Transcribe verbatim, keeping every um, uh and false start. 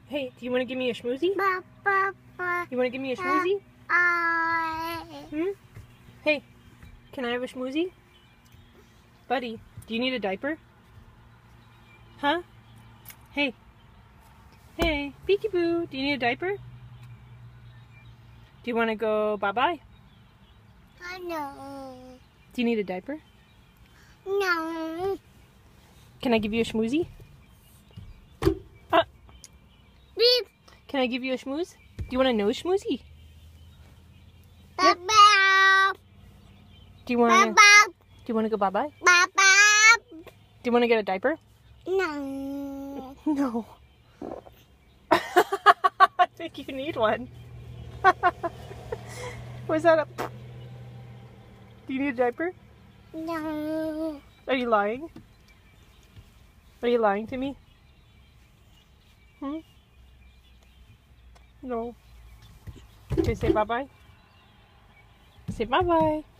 Hey, do you want to give me a schmoozy? Ba, ba, ba, You want to give me a schmoozy? I, Hmm? Hey, can I have a schmoozy? Buddy, do you need a diaper? Huh? Hey. Hey, peekaboo, do you need a diaper? Do you want to go bye-bye? I know. Do you need a diaper? No. Can I give you a schmoozy? Uh, Beep. can I give you a schmooze? Do you want a nose schmoozy? Ba, Yep. ba, Do you want ba, to? ba, Do you want to go bye-bye? ba, ba. Do you want to get a diaper? No. No. I think you need one. Was that a... Do you need a diaper? No. Are you lying? Are you lying to me? Hmm? No. Okay, say bye-bye. Say bye-bye.